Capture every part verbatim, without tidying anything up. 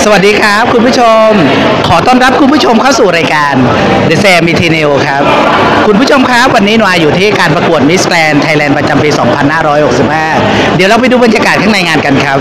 วัสดีครับคุณผู้ชมขอต้อนรับคุณผู้ชมเข้าสู่รายการ The Sam Eternal ครับคุณผู้ชมครับวันนี้หนูอยู่ที่การประกวด Miss Grand Thailand ประจำปี สองพันห้าร้อยหกสิบห้า เดี๋ยวเราไปดูบรรยากาศข้างในงานกันครับ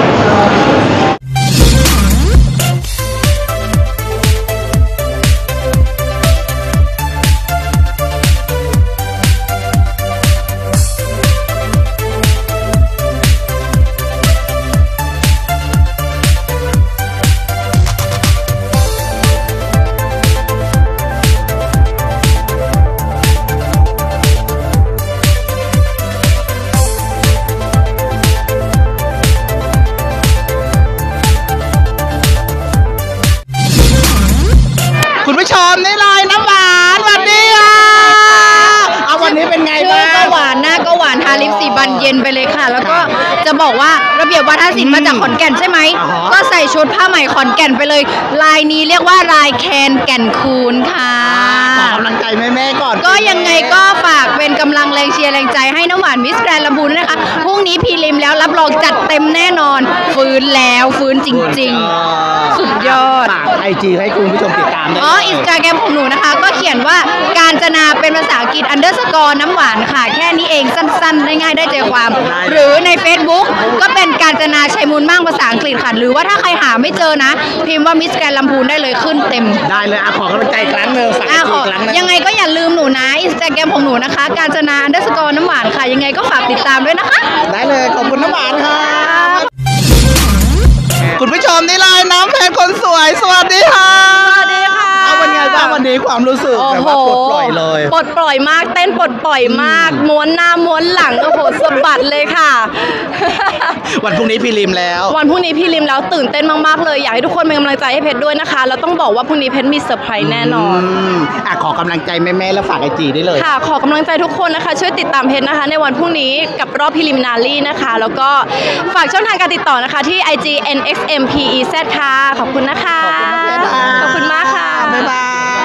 ชมนี่เลยน้ำหวานสวัสดีค่ะเอาวันนี้เป็นไงบ้างก็หวานหน้าก็หวานทาลิปสีบานเย็นไปเลยค่ะแล้วก็จะบอกว่าระเบียบวาทศิลป์มาจากขอนแก่นใช่ไหมก็ใส่ชุดผ้าไหมขอนแก่นไปเลยลายนี้เรียกว่าลายแคนแก่นคูนค่ะขอกำลังใจแม่ๆก่อนก็ยังไงก็ฝากเป็นกำลังแรงเชียร์แรงใจให้น้ำหวานมิสแกรนด์ลำพูนนะคะพรุ่งนี้พรีลิมแล้วรับรองจัดเต็มแน่นอนฟื้นแล้วฟื้นจริงๆสุดยอดฝากไอจีให้คุณผู้ชมติดตามอ๋ออินสตาแกรมของหนูนะคะก็เขียนว่าการจนาเป็นภาษาอังกฤษ underscore น้ำหวานค่ะแค่นี้เองสั้นๆได้ง่ายได้ใจความหรือใน Facebook ก็เป็นการจนาชัยมูลมั่งภาษาอังกฤษค่ะหรือว่าถ้าใครหาไม่เจอนะพิมพ์ว่ามิสแกรนด์ลำพูนได้เลยขึ้นเต็มได้เลยอ่ะขอกำลังใจครั้งหนึ่งฝากอีกครั้งนึงยังไงก็อย่าลืมหนูนะอินสตาแกรมของหนูนะคะการจนา underscore น้ำหวานค่ะยังไงก็ฝากติดตามด้วยนะคะได้เลยขอบคุณน้ำหวานค่ะคุณผู้ชมนี่เลยน้ำเพชรคนสวยสวัสดีค่ะสวัสดีค่ะเอาวันไงบ้างวันนี้ความรู้สึกแบบว่าปลดปล่อยเลยปลดปล่อยมากเต้นปลดปล่อยมากม้วนหน้าม้วนหลังโอ้โหสะบัดเลยค่ะวันพรุ่งนี้พี่ริมแล้ววันพรุ่งนี้พี่ริมแล้วตื่นเต้นมากๆเลยอยากให้ทุกคนเป็นกำลังใจให้เพชรด้วยนะคะแล้วต้องบอกว่าพรุ่งนี้เพชรมีเซอร์ไพรส์แน่นอนอ่ะขอกำลังใจแม่ๆแล้วฝากไอจีได้เลยค่ะขอกำลังใจทุกคนนะคะช่วยติดตามเพชรนะคะในวันพรุ่งนี้กับรอบพรีลิมินารีนะคะแล้วก็ฝากช่องทางการติดต่อนะคะที่ ไอ จี เอ็น เอ็กซ์ เอ็ม พี อี แซด ค่ะขอบคุณนะคะขอบคุณมากค่ะบ๊ายบาย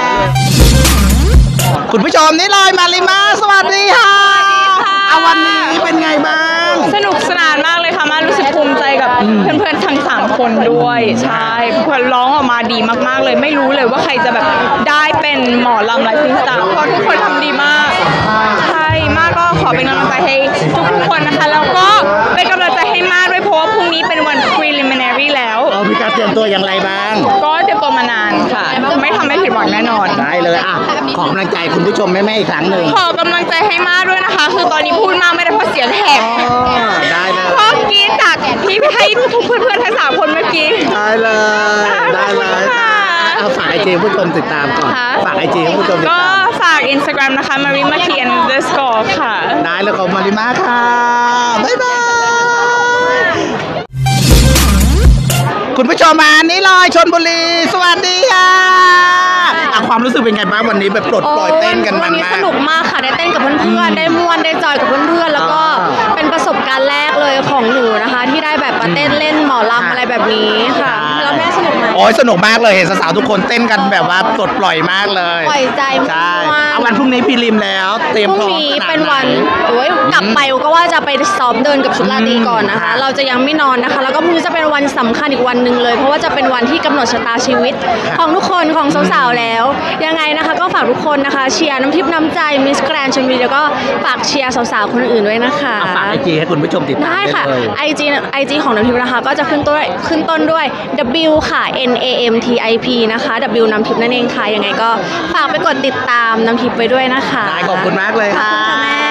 คุณผู้ชมนี่เลยมาริมาสวัสดีค่ะเอาวันนี้เป็นไงบ้างสนุกสนานมากเลยค่ะมารู้สึกภูมิใจกับเพื่อนๆทั้งสามคนด้วยใช่เพื่อนร้องออกมาดีมากๆเลยไม่รู้เลยว่าใครจะแบบได้เป็นหมอลำไลฟ์สไตล์เพราะทุกคนทำดีมากใช่มากก็ขอเป็นกำลังใจให้ทุกๆคนนะคะแล้วก็เป็นกำลังใจให้มากด้วยเพราะว่าพรุ่งนี้เป็นวัน preliminary แล้วเรามีการเตรียมตัวอย่างไรบ้างก็เตรียมตัวมานานค่ะไม่ทำให้ผิดหวังแน่นอนได้เลยอ่ะขอกำลังใจคุณผู้ชมแม่ๆอีกครั้งหนึ่งขอกำลังใจให้มากด้วยนะคะคือตอนนี้พูดมากไม่ได้เพราะเสียงแหบได้เลยเพราะกี้จากที่ให้ทุกเพื่อนๆทั้งสามคนเมื่อกี้ได้เลยได้เลยเอาฝากไอจีผู้ชมติดตามก่อนฝากไอจีผู้ชมติดตามก็ฝาก Instagram นะคะ marimaki underscore ค่ะได้เลยขอบมาริมาค่ะบ๊ายบายคุณผู้ชมมานี่เลยชลบุรีสวัสดีค่ะความรู้สึกเป็นไงบ้างวันนี้แบบปลดปล่อยเต้นกันมันมากสนุกมากค่ะได้เต้นกับเพื่อนๆได้ม่วนได้จอยกับเพื่อนๆแล้วก็เป็นประสบการณ์แรกเลยของหนูนะคะที่ได้แบบมาเต้นเล่นหมอลำอะไรแบบนี้ค่ะแล้วแม่สนุกไหมโอ้ยสนุกมากเลยเห็นสาวๆทุกคนเต้นกันแบบว่าปลดปล่อยมากเลยปล่อยใจใช่เอาวันพรุ่งนี้พี่ริมแล้วเตรียมพร้อมพรุ่งนี้เป็นวันโอ้ยกลับไปก็ว่าจะไปซ้อมเดินกับชุดราตรีก่อนนะคะเราจะยังไม่นอนนะคะแล้วก็พรุ่งนี้จะเป็นวันสำคัญอีกวันหนึ่งเลยเพราะว่าจะเป็นวันที่กำหนดชะตาชีวิตของทุกคนของสาวๆแล้วยังไงนะคะก็ฝากทุกคนนะคะเชียร์น้ำทิพย์น้ำใจมิสแกรนด์ชลบุรีแล้วก็ฝากเชียร์สาวๆคนอื่นด้วยนะคะฝากไอจีให้คุณผู้ชมติดตามได้ค่ะไอจีไอจีของน้ำทิพย์นะคะก็จะขึ้นต้นขึ้นต้นด้วย W ค่ะ N A M T I P นะคะ W น้ำทิพย์นั่นเองค่ะยังไงก็ฝากไปกดติดตามน้ำทิพย์ไปด้วยนะคะขอบคุณมากเลยค่ะ